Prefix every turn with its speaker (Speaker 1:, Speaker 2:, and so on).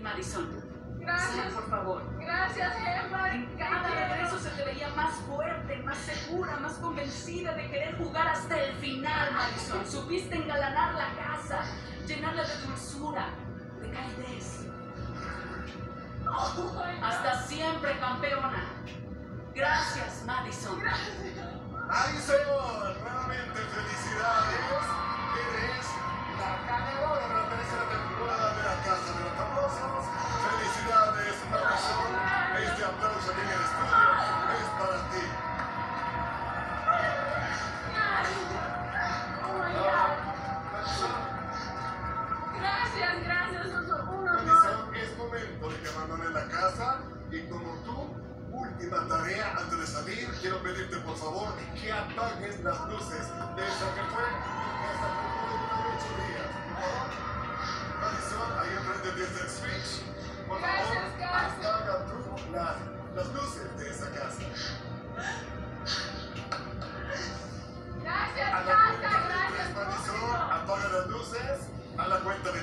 Speaker 1: Madison.
Speaker 2: Gracias.
Speaker 1: Sal, por favor.
Speaker 2: Gracias, Emma.
Speaker 1: En cada regreso se te veía más fuerte, más segura, más convencida de querer jugar hasta el final, Madison. Supiste engalanar la casa, llenarla de dulzura, de calidez. Hasta siempre, campeona. Gracias, Madison.
Speaker 3: Madison, nuevamente felicidades. Eres la ganadora de la tercera temporada de la Casa de los Famosos. Felicidades, Madison. Este aplauso aquí en el estudio es para ti.
Speaker 2: Oh my God. Gracias, es un honor.
Speaker 3: Madison, es momento de que abandones la casa y como tú, última tarea antes de salir, quiero pedirte por favor que apagues las luces de esa que fue esta temporada de 8 días. Madison, ahí enfrente de este switch. Por favor, apaga tú las luces de esa casa.
Speaker 2: Gracias,
Speaker 3: A la cuenta de tres, Madison, apaga las luces. A la cuenta de